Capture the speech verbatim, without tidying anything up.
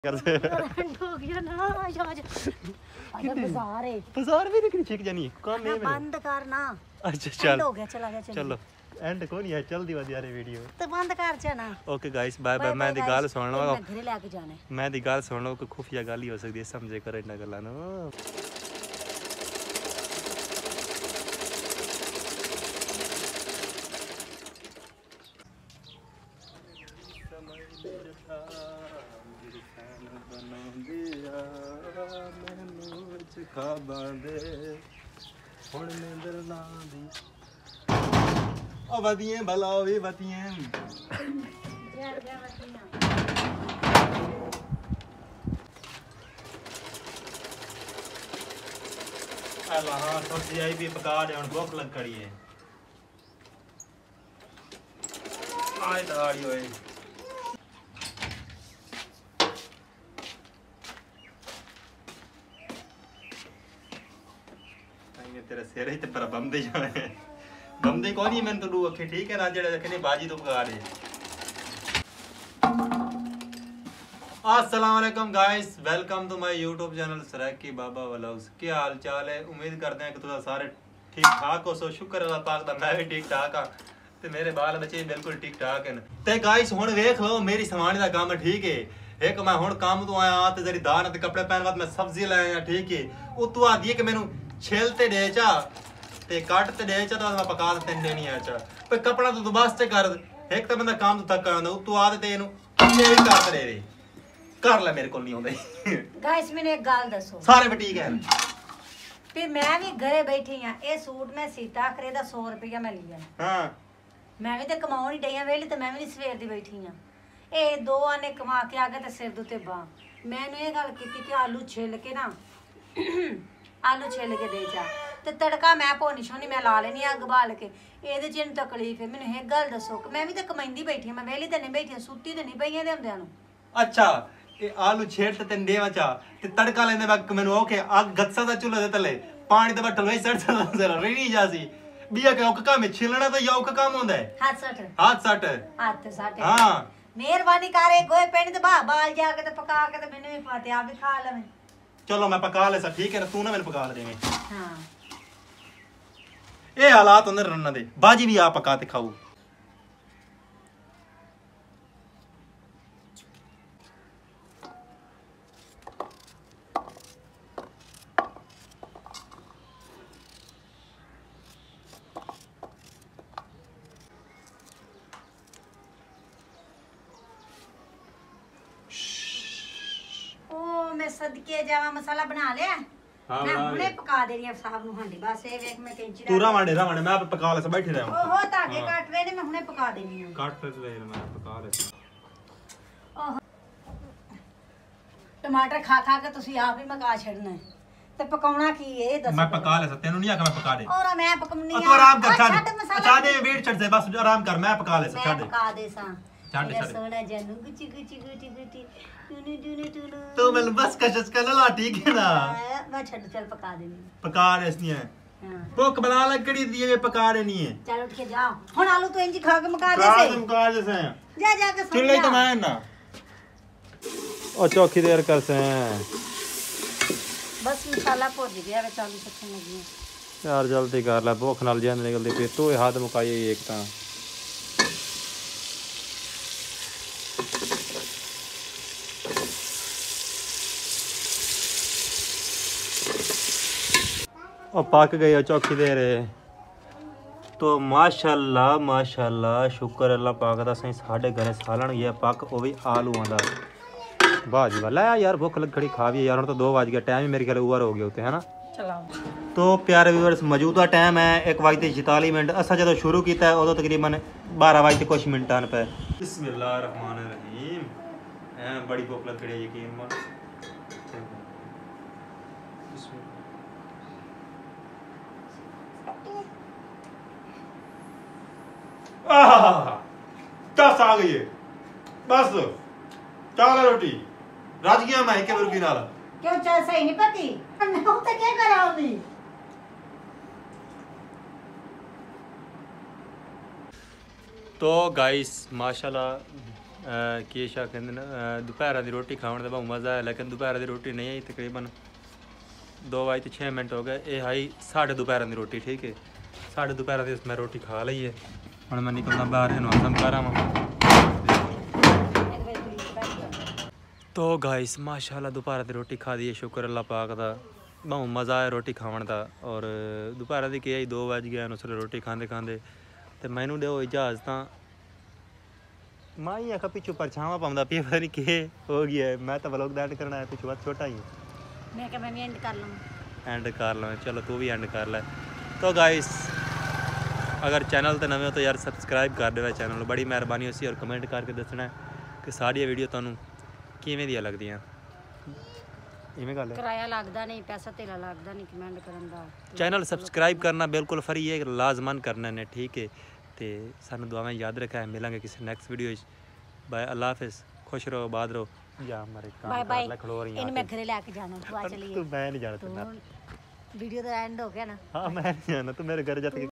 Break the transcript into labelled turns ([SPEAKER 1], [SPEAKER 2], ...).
[SPEAKER 1] कर
[SPEAKER 2] हो गया ना आज बाजार है
[SPEAKER 1] बाजार भी निकली छिक जानी काम है
[SPEAKER 2] बंद करना।
[SPEAKER 1] अच्छा चल
[SPEAKER 2] हो गया चला गया
[SPEAKER 1] चलो एंड को नहीं है चल दी वादी यार वीडियो
[SPEAKER 2] तो बंद कर जाना।
[SPEAKER 1] ओके गाइस बाय बाय मैं दी गाल सुन लो
[SPEAKER 2] घरे लेके जाने
[SPEAKER 1] मैं दी गाल सुन लो कोई खुफिया गाली हो सकती है समझे कर इतना गल्ला नो ਹੁਣ ਨਿੰਦਰ ਨਾ ਦੀ ਉਹ ਵਧੀਆਂ ਭਲਾ ਹੋਵੇ ਵਧੀਆਂ
[SPEAKER 2] ਜੈ ਜੈ ਵਧੀਆਂ
[SPEAKER 1] ਅੱਲਾ ਹਾਂ ਸਬਜ਼ੀ ਆਈ ਵੀ ਪਕਾ ਦੇ ਹੁਣ ਭੁੱਖ ਲੱਗ ਖੜੀ ਹੈ ਆਏ ਤਾੜੀ ਓਏ तेरा सिर ही ते पर बंदे जाने बंदे कौन ही मैं तो दू अखे ठीक है ना जेड़े रखने बाजी तो पका दे अस्सलाम वालेकुम guys welcome to my YouTube channel Saraiki Baba vlogs क्या हाल चाल है उम्मीद करते हैं कि तुम सारे ठीक ठाक हो सो शुक्र अल्लाह पाक दा मैं भी ठीक ठाक हां ते मेरे बाल बच्चे बिल्कुल ठीक ठाक हैं ते गाइस हुन देख लो मेरी समाने दा काम ठीक है एक मैं हुन काम तो आया ते जरी दान ते कपड़े पहन बाद मैं सब्जी लाया ठीक है ओ तू आ दी कि मेनू छेलते दे चा ते काटते दे चा तो मैं पका ते देनी है चा पे कपड़ा तो तू बस ते कर एक तो बंदा काम तो थक आंदा तू आ ते एनु ये भी कर दे रे कर ले मेरे को नहीं आंदे
[SPEAKER 2] गाइस मैंने एक गाल दसो
[SPEAKER 1] सारे ठीक है
[SPEAKER 2] फिर मैं भी घरे बैठी हां ए सूट मैं सीता करे दा सौ रुपया मैं लिया
[SPEAKER 1] हां
[SPEAKER 2] मैं भी ते कमाਉਣ ही डईया वेली ते मैं भी सवेर दी बैठी हां ए दो आने कमा के आ गए ते सिर दुते बा मैंने ये गल कीती कि आलू छिल के ना आलू छिल के दे जा ते तड़का मैं भोनी शोनी मैं ला लेनी अग बाल के एदे च इन तकलीफ है मैनू एक गल दसो मैं भी ते कमाईंदी बैठी मैं वेली ते नहीं बैठी सुत्ती ते नहीं पईयां दे हुंदियां नु
[SPEAKER 1] अच्छा ये आलू छेड़ ते तन देवा चा ते तड़का लेने वक्त मैनू ओके आग गत्सा दा चूल्हे दे तले पानी दे बटल वही सड़ सड़ जरा रेडी जासी बिया के ओक काम छिलना तो या ओक काम होंदा है
[SPEAKER 2] हाथ सट
[SPEAKER 1] हाथ सट
[SPEAKER 2] हाथ सट
[SPEAKER 1] हां
[SPEAKER 2] मेहरबानी करे गोए पेंड ते बा बाल जाके ते पका के ते मैनू भी पाते आप भी खा लवे
[SPEAKER 1] चलो मैं पका ले सा ठीक है ना तू ना मैंने पका देंगे
[SPEAKER 2] हां
[SPEAKER 1] ये हालात होंगे रन्ना दे बाजी भी आप पकाते खाओ
[SPEAKER 2] मैं सदके जावा मसाला बना लिया
[SPEAKER 1] हां
[SPEAKER 2] मैं हुने पका दे रही हूं साहब नु हांडी बस ए वेख मैं कैंची
[SPEAKER 1] तू रावणे रावणे मैं पका ले सा बैठी रहा
[SPEAKER 2] ओहो ताके काट रहे ने मैं हुने पका देनी हूं
[SPEAKER 1] काट ले मैं पका ले
[SPEAKER 2] ओह टमाटर खा खा के तुसी आप ही मका छड़ना है ते पकाउना की ए दस
[SPEAKER 1] मैं पका ले सा तेनु नहीं आके मैं पका दे
[SPEAKER 2] और मैं पकमनी
[SPEAKER 1] तू आराम कर छाड़ छाड़ दे वेट छड़ दे बस आराम कर मैं पका ले सा छाड़ दे
[SPEAKER 2] पका दे सा
[SPEAKER 1] छाड़ दे
[SPEAKER 2] सोना जानू गुची गुची गुची गुची टूनी टूनी टूनी
[SPEAKER 1] तो मैं बस कशस कर ला ठीक है ना
[SPEAKER 2] मैं छड़ चल पका देनी
[SPEAKER 1] पका रहे इसनी है
[SPEAKER 2] हां
[SPEAKER 1] भूख बना लकड़ी दी ये पका रहे नहीं है
[SPEAKER 2] चल उठ के जाओ हुन आलू तो इंजी खा के मका दे से
[SPEAKER 1] तुम का जैसे
[SPEAKER 2] जा जा के
[SPEAKER 1] चुल्ले तो मैं ना ओ चौकी देर कर से
[SPEAKER 2] बस मसाला भुज गया वे चालू सखन लगी
[SPEAKER 1] यार जल्दी कर ले भूख नाल जान निकलदी पे तू हाथ मुकाई एक ता और पक गई है चौकी दे रहे तो माशाल्लाह माशाल्लाह शुक्र अल्लाह पाक दा सही साडे घरे सालन ये पक ओ भी आलूआं दा भाजी वाला यार भूख लग खड़ी खा भी यार तो दो बज गया टाइम ही मेरे ख्याल ओवर हो गया होते है ना
[SPEAKER 2] चलाओ
[SPEAKER 1] तो प्यारे व्यूअर्स मौजूदा टाइम है एक बजते चौतालीस मिनट असा जो शुरू किया है उदो तकरीबन बारह बजते कुछ मिनटान पे बिस्मिल्लाहिर्रहमानिर्रहीम है बड़ी भूख लग खड़ी है यकीन मान दस आ गई है बस चाल रोटी राज गया मैं के रुकी नाल
[SPEAKER 2] क्यों चल सही नहीं पति मैं तो क्या कराऊंगी
[SPEAKER 1] तो गाइस माशाल्लाह ਕੀ ਸ਼ਾ ਕਹਿੰਦੇ ਨੇ ਦੁਪਹਿਰਾਂ ਦੀ ਰੋਟੀ ਖਾਣ ਦਾ ਬਹੁਤ ਮਜ਼ਾ ਹੈ ਲੇਕਿਨ ਦੁਪਹਿਰਾਂ ਦੀ ਰੋਟੀ ਨਹੀਂ ਆਈ ਤਕਰੀਬਨ दो बजे तो छः मिनट हो गए ये हाई साढ़े दोपहर की रोटी ठीक है साढ़े दोपहर की मैं रोटी खा ली है हम मैं निकलना बाहर इन आजम कर तो गाइस माशाल्लाह दोपहर की रोटी खा दी है शुक्र अल्लाह पाक का बहुत मज़ा आया रोटी खावन का और दोपहर की क्या दो बज गया उसले रोटी खाते खाते तो मैनू दो इजाज़त माँ ही आखा पिछू परछावा पाँदा पी पता नहीं के हो गया मैं तो व्लॉग दा एंड करना है पिछू बहुत छोटा ही
[SPEAKER 2] मैं क्या मैं भी एंड कर लूँ
[SPEAKER 1] एंड कर लो चलो तू भी एंड कर ले तो गाइस अगर चैनल तो नवे हो तो यार सबसक्राइब कर दे चैनल बड़ी मेहरबानी होसी और कमेंट करके दसना कि सारी वीडियो तुहानू किवें दी लगदियां इवें गल
[SPEAKER 2] किराया लगदा नहीं पैसा तेला लगदा नहीं कमेंट करन दा
[SPEAKER 1] चैनल सबसक्राइब करना बिल्कुल फ्री है लाजमन करना ने ठीक है तो सानू दुआवां याद रखा है मिलेंगे किसी नेक्स्ट वीडियो बाय अल्लाह हाफिज़ खुश रहो आबाद रहो या हमारे काम
[SPEAKER 2] बाय बाय
[SPEAKER 1] खड़ो रही
[SPEAKER 2] इन मैं घरे लेके जाना तू आ चलिए
[SPEAKER 1] तू मैं नहीं जाना
[SPEAKER 2] वीडियो तो एंड हो गया ना
[SPEAKER 1] हाँ मैं नहीं जाना तू मेरे घर जाके